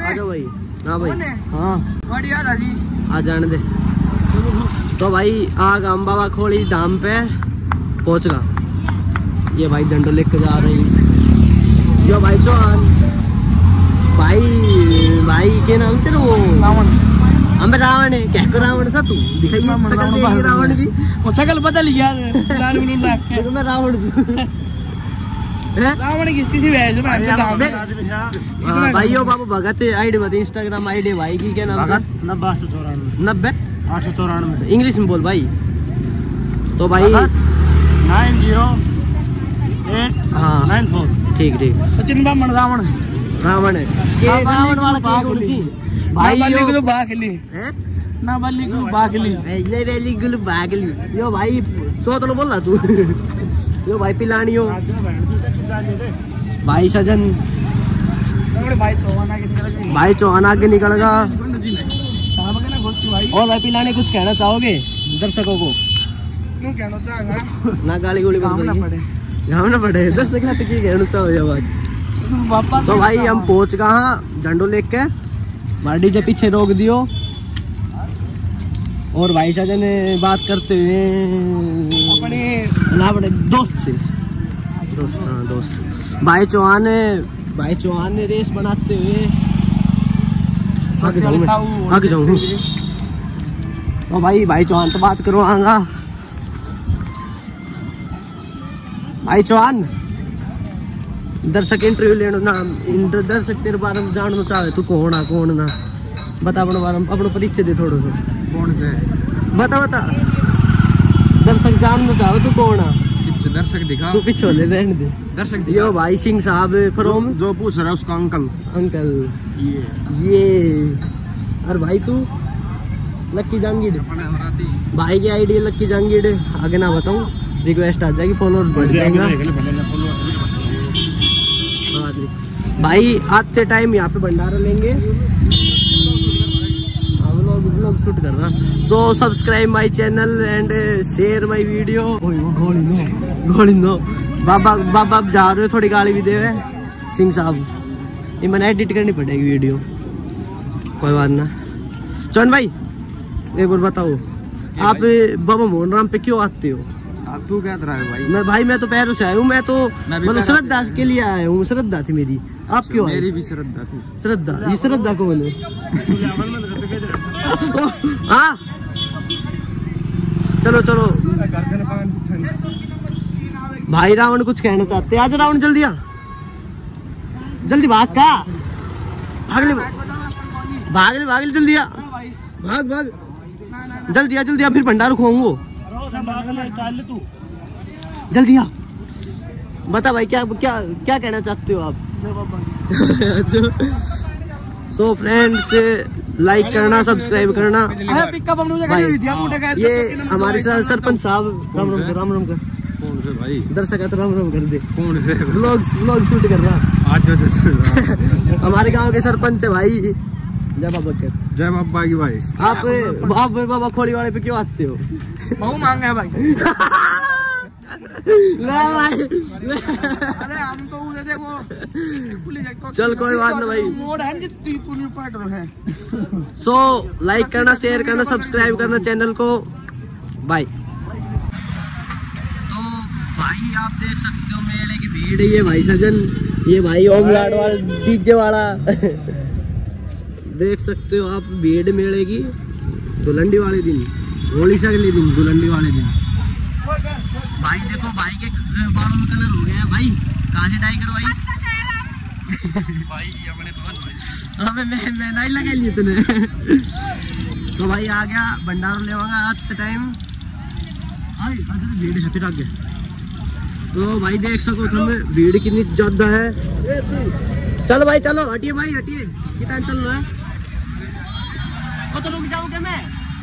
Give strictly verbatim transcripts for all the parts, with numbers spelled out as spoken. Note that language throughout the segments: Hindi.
जाओ भाई। हाँ भाई हाँ बढ़िया था जी, आ जाने दे। तो भाई आग हम बाबा खोड़ी धाम पे पहुंच गया। ये भाई डंडो लेके जा रही यो भाई चौहान भाई भाई के नाम तेरे वो रावण। हमें रावण है क्या को रावण सा तू दिखाइए शकल देखिए रावण की वो शकल बदल गया लाल ब्लू लाग के मैं रावण रावण किस्ती सी वैसे मैं हां भाई यो बाबू भगत आईडी बता इंस्टाग्राम आईडी भाई की क्या नाम है? नब्बे आठ सौ चौरानवे नब्बे आठ सौ चौरानवे इंग्लिश में बोल भाई। तो भाई नाइन जीरो एट हाँ नाइन फोर ठीक ठीक सचिन बामन रावण रावण है के रावण वाला की भाई यो बाखली हैं ना बल्ली को बाखली ले वेली गुल बागली यो भाई तो तो बोल रहा तू यो भाई पिलानियो भाई सजन भाई चौहान आगे निकल गए भाई चौहान आगे निकल गया। और भाई पिलाने कुछ कहना चाहोगे दर्शकों को? क्यों कहना चाहूंगा ना गाली गोली काम ना पड़े घाम ना पड़े दर्शक ना तो कहना चाहो ये बात। तो भाई हम पहुंच गए झंडो लेके गाड़ी के पीछे रोक दियो और भाई साहब ने बात करते हुए अपने ना बड़े दोस्त से दोस्त हाँ दोस्त भाई चौहान ने भाई चौहान ने रेस बनाते हुए आगे जाऊँ मैं आगे जाऊँ तो भाई भाई चौहान तो बात करो आऊंगा भाई चौहान दर्शक इंटरव्यू लेना ना दर्शक तेरे बारे में जानना चाहे तू कौन आ कौन ना बता अपने बारे में अपना परिचय दे थोड़ा सा कौन से बता बता दर्शक जानना चाहो तू कौन आ दर्शक दिखा तू पीछे ले रहने दे दर्शक यो भाई सिंह साहब फ्रॉम जो पूछ रहा है उसका अंकल अंकल ये ये और भाई तू लक्की जहांगीर भाई की आईडी लक्की जहांगीर आगे ना बताऊं रिक्वेस्ट आ जाएगी फॉलोअर्स बढ़ जाएगा। भाई आते टाइम यहाँ पे भंडारा लेंगे व्लॉग व्लॉग शूट कर रहा so subscribe my channel and share my video. गोली नो गोली नो बाबा बाबा जा रहे हो थोड़ी गाली भी देवे सिंह साहब ये मैंने एडिट करनी पड़ेगी वीडियो कोई बात ना। चौहान भाई एक बार बताओ आप बाबा मोहन राम पे क्यों आते हो? आप तू क्या रहा है भाई? मैं भाई मैं तो पैरों से आया हूँ मैं तो मतलब श्रद्धा के लिए आया हूँ श्रद्धा थी मेरी। आप क्यों? मेरी भी श्रद्धा थी। श्रद्धा ये श्रद्धा कौन है? हाँ चलो चलो भाई रावण कुछ कहना चाहते आज रावण जल्दी आ जल्दी भाग का भाग ले भाग ले भाग ले जल्दी आ भाग भाग जल्दी आ जल्दी आ फिर भंडार खुआऊंगा जल्दी आ बता भाई क्या क्या क्या कहना चाहते हो आप? सो फ्रेंड्स लाइक करना सब्सक्राइब करना भाई। ये हमारे साथ सरपंच साहब राम राम कर राम राम कर कौन से भाई दर्शक तो राम राम कर दे कौन से व्लॉग व्लॉग शूट कर रहा आज हमारे गांव के सरपंच है भाई जय बाबा कर जय बाबा की भाई। आप आप बाबा खोड़ी वाले पे क्यों आते हो? बहु मांगे है भाई ले भाई अरे हम तो उधर देखो चल कोई बात ना भाई मोड़ है जितनी पूरी पट रहे हैं। सो लाइक करना शेयर करना सब्सक्राइब करना चैनल को बाय। तो भाई आप देख सकते हो मेले की भीड़ है ये भाई सजन ये भाई ओम लाड वाला डीजे वाला देख सकते हो आप भीड़ मेले की दुलंडी वाले दिन होली से अगले दिन दुलंडी वाले दिन। भाई देखो भाई के बालों में कलर हो गया है भाई कहाँ से डाई करवाई भाई अपने हाँ मैं मैं मैं नहीं लगा लिए तूने तो भाई आ गया भंडारा लेवांगा आज के टाइम आई भीड़ है फिर आ गया तो भाई देख सको तुम भीड़ कितनी ज्यादा है। चलो भाई चलो हटिए भाई हटिए कितना चल रहा है तो रुक जाऊंगा मैं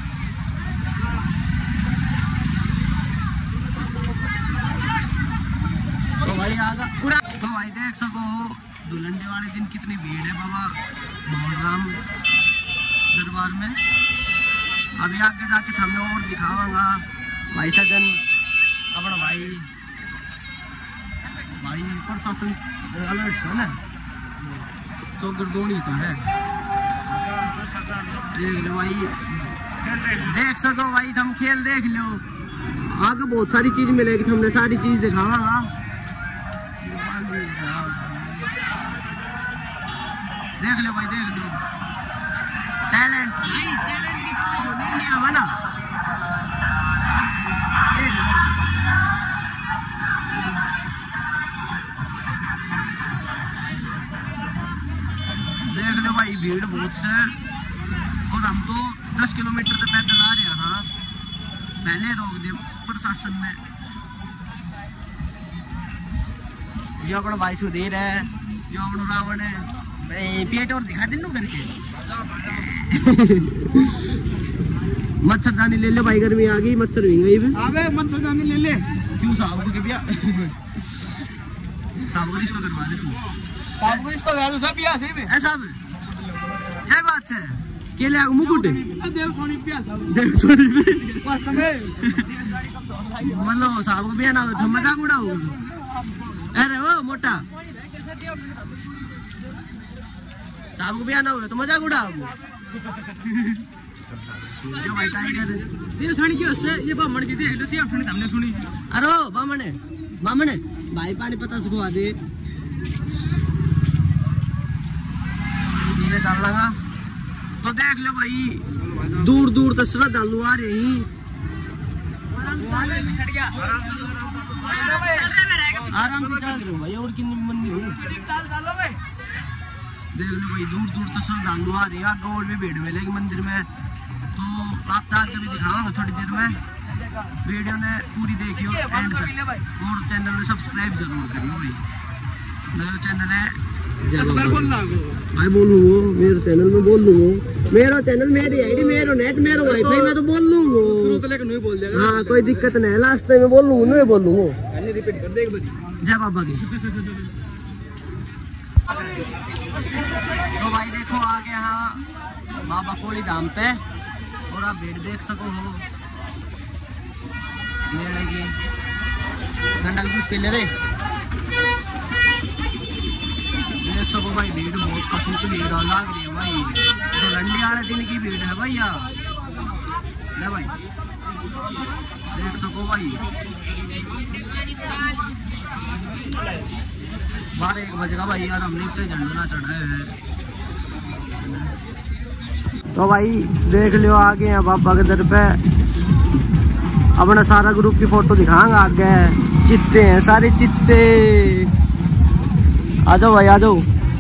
तो भाई आगा पूरा तो भाई देख सको दुलंडे वाले दिन कितनी भीड़ है बाबा मोहन राम दरबार में। अभी आगे जाके हमने और दिखावांगा भाई सजन अपना भाई भाई प्रशासन अलर्ट है ना चौगरदोनी तो है। देख लो भाई, देख सको भाई, तुम खेल देख लो। आगे बहुत सारी चीज मिलेगी, तुमने सारी चीज दिखावा। देख लो भाई, देख लो टैलेंट भाई, टैलेंट की कमी जो इंडिया में ना। देख लो देख लो भाई, भीड़ बहुत से, और हम तो दस किलोमीटर से पैदल आ रहे हैं। पहले रोक दे प्रशासन ने। यो अपना भाई सुधीर है, यो अपना रावण है। पेट और दिखा दिन करके। मच्छरदानी ले लो भाई, गर्मी आ गई, मच्छर भी गई। अबे मच्छरदानी ले ले। क्यों साहब को भैया साहब को रिश्ता करवा दे तू। साहब को रिश्ता करवा दो सब पिया से में। ऐसा है क्या बात है? केले आग मुकुट देव सोनी पिया सब। देव सोनी पे वास्तव में मतलब साहब को पिया ना हो, मजाक उड़ाओ। अरे वो मोटा साहब को पिया ना हो तो मजाक उड़ाओ। जो भाई टाइगर देव सोनी की उससे ये बामण की देख लो थी अपने सामने सुनी। अरे बामण है, बामण है भाई, पानी पता सुखवा दे। धीरे चल लगा तो देख लो भाई, दूर दूर तक श्रद्धालु आ रहे ही। आराम से चल रहे भाई, और कितनी मंदी हूँ। देख लो भाई, दूर दूर तक श्रद्धालु आ रहे हैं। और भी भीड़ मिलेगी मंदिर में, तो आपको आगे भी दिखाऊंगा थोड़ी देर में। वीडियो ने पूरी देखियो एंड तक, और चैनल ने सब्सक्राइब जरूर करियो भाई। नया चैनल है भाई, बोलूंगा मेरे चैनल में बोल लूंगा। मेरा चैनल, मेरी आईडी, मेरा नेट, मेरा वाईफाई, मैं तो बोल लूंगा। हाँ कोई दिक्कत नहीं, लास्ट टाइम में बोल लूंगा, नहीं बोल लूंगा। जय बाबा की। तो भाई देखो आ गए यहाँ बाबा कोड़ी धाम पे, और आप भीड़ देख सको हो मेले की। गंडा जूस पी ले रे, देख सको भाई, भीड़ बहुत कसू की भीड़ लग रही है भाई। तो लंडी वाले दिन की भीड़ है भैया, ले भाई देख सको भाई। बारह एक बजे का भाई यार, हमने इतने झंडा चढ़ाए हैं। तो भाई देख लियो आ गए हैं बाबा के दर पे। अपना सारा ग्रुप की फोटो दिखाऊंगा आगे। चित्ते हैं सारे चित्ते, आ जाओ भाई आ जाओ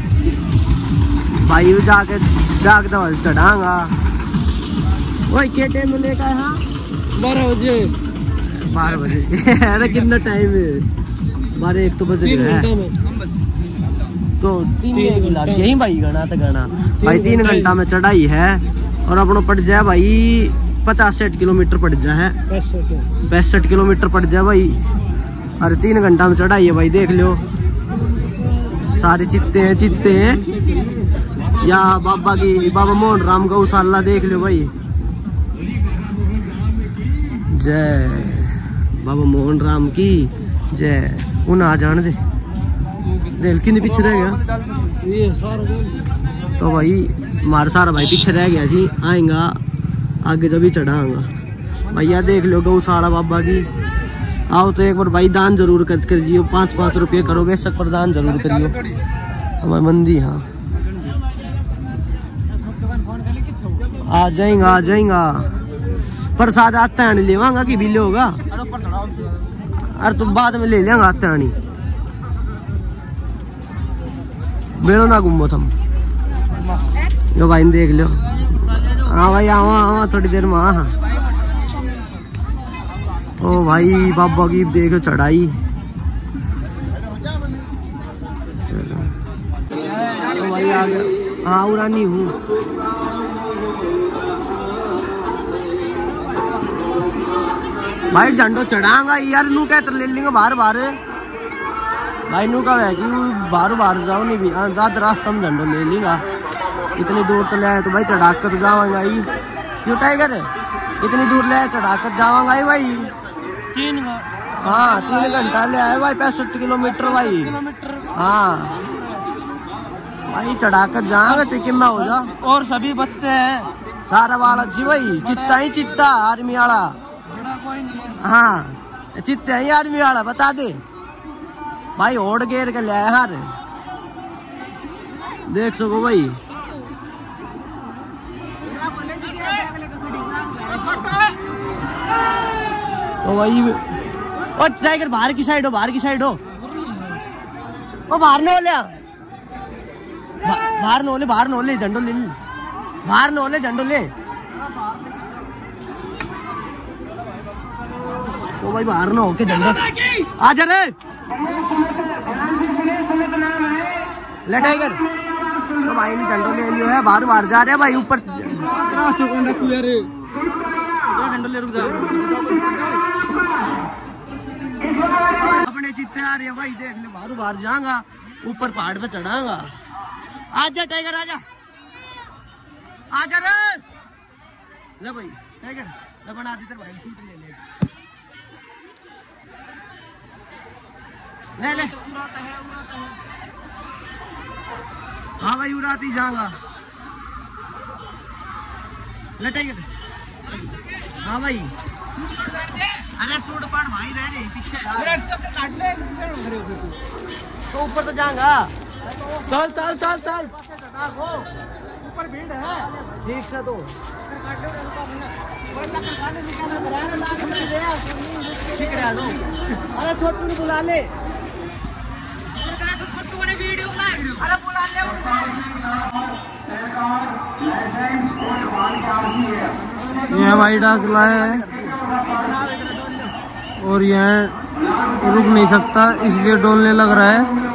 भाई। जाके जाके तो चढ़ाऊंगा। वही के टाइम में लेकर यहाँ बारह बजे बारह बजे अरे कितना टाइम है? बारह एक तो बजे है, तो तीन यही भाई गणा तो गणा भाई। तीन घंटा में चढ़ाई है, और अपना पड़ जाए भाई पचास साठ किलोमीटर पड़ जाए, पैंसठ किलोमीटर पड़ जाए भाई। अरे तीन घंटा में चढ़ाई है भाई, देख लो सारे चित्ते हैं, चित्ते हैं या बाबा की, बाबा मोहन राम गौशाला देख लो भाई। जय बाबा मोहन राम की जय। उन्हें आ जाने दे, दिल कितने पीछे रह गया। तो भाई हमारा सारा भाई पीछे रह गया जी, आएगा आगे जब भी चढ़ाऊंगा भैया। देख लो गौशाला बाबा की। आओ तो एक बार भाई दान जरूर कर कर जियो, पाँच पाँच रुपये करो बेशक, पर दान जरूर करियो हमारे मंदी। हाँ आ जाएगा आ जाएगा। प्रसाद आता है ले आऊंगा कि बिल होगा, अरे तो बाद में ले लेंगे आते आनी। बेड़ो ना घूमो तुम यो भाई देख लो। हाँ भाई आओ आओ थोड़ी देर में। हाँ ओ भाई बाबा की देखो चढ़ाई। तो भाई आ गया। हाँ उरानी हूँ भाई, झंडो चढ़ाऊंगा यार। नू क्या ले लेंगे बाहर बाहर भाई, नू का है कि बाहर बाहर जाओ नहीं भी ज्यादा रास्ता में झंडो ले लेगा। इतनी दूर तो ले आए तो भाई चढ़ा कर तो जावांगा ही। क्यों टाइगर इतनी दूर ले चढ़ा कर जावांगा ही भाई। तीन हाँ तीन घंटा ले आए भाई, पैंसठ किलोमीटर भाई। हाँ भाई चढ़ाकर जाएंगे टिकट में हो जा। और सभी बच्चे हैं सारा वाला जी भाई चित्ता ही चित्ता आर्मी वाला। हाँ चित्ता ही आर्मी वाला बता दे भाई। ओढ़ घेर के ले यार देख सको भाई। तो वही और टाइगर बाहर की साइड हो, बाहर की साइड हो। वो बाहर न हो ले, बाहर न हो ले, बाहर न हो ले, झंडो ले, बाहर न हो ले, झंडो ले। तो भाई बाहर न हो के झंडो आ जा रे ले टाइगर। तो भाई ने झंडो ले लियो है, बाहर बाहर जा रहे हैं भाई ऊपर। अपने चित्ते आ रहे हैं भाई, देख ले बाहर बाहर जाऊंगा ऊपर पहाड़ पे चढ़ाऊंगा। आजा टाइगर आजा, आजा रे ले भाई टाइगर ले बना दे तेरे भाई सीट ले ले ले ले। हाँ भाई उड़ाती जाऊंगा ले टाइगर। हाँ भाई अरे सूट पाड़ भाई रह रही पीछे तो ऊपर तो जाऊंगा। चल चल चल चल ऊपर भीड़ है ठीक से। तो ठीक रहा दो। अरे छोटू ने बुला ले, अरे बुला ले। ये भाई डाकला है और यह रुक नहीं सकता इसलिए डोलने लग रहा है।